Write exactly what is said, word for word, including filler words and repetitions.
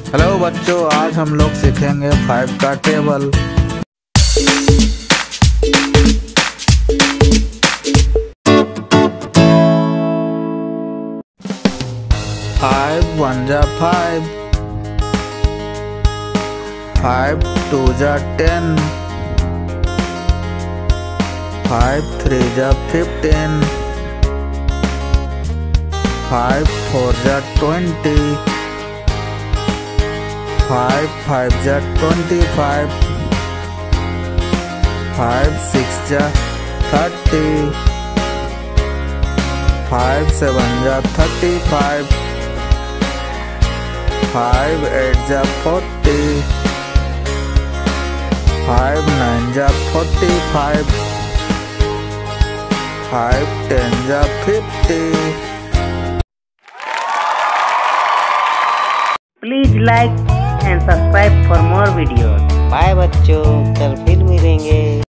Hello बच्चों, आज हम लोग सीखेंगे फाइव का टेबल। फाइव वन जा फाइव, फाइव टू जा टेन, फाइव थ्री जा फिफ्टीन, फाइव फोर जा ट्वेंटी, फाइव फाइव जा ट्वेंटी फाइव, फाइव सिक्स जा थर्टी, फाइव सेवन जा थर्टी फाइव, फाइव एट जा फोर्टी, फाइव नाइन जा फोर्टी फाइव, फाइव टेन जा fifty. Please like and subscribe for more videos. Bye बच्चों, कल फिर मिलेंगे।